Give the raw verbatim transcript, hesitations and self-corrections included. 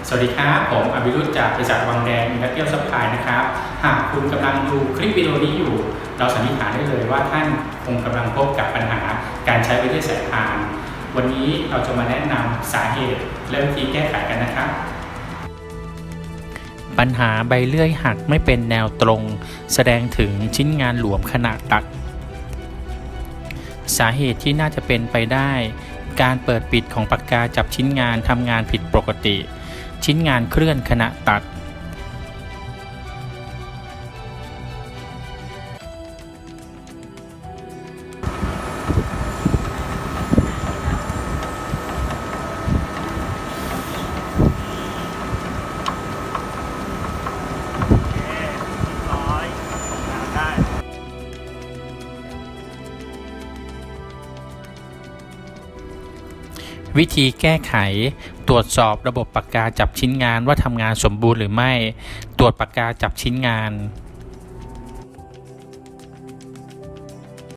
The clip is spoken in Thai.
สวัสดีครับผมอภิรุตจากบริษัทวังแดงอินดัสเทรียลซัพพลายนะครับหากคุณกำลังดูคลิปวิดีโอนี้อยู่เราสันนิษฐานได้เลยว่าท่านคงกำลังพบกับปัญหาการใช้วิธีสายพานวันนี้เราจะมาแนะนำสาเหตุและวิธีแก้ไขกันนะครับปัญหาใบเลื่อยหักไม่เป็นแนวตรงแสดงถึงชิ้นงานหลวมขนาดตัดสาเหตุที่น่าจะเป็นไปได้การเปิดปิดของปากกาจับชิ้นงานทำงานผิดปกติชิ้นงานเคลื่อนขณะตัดวิธีแก้ไขตรวจสอบระบบปากกาจับชิ้นงานว่าทำงานสมบูรณ์หรือไม่ตรวจปากกาจับชิ้นงาน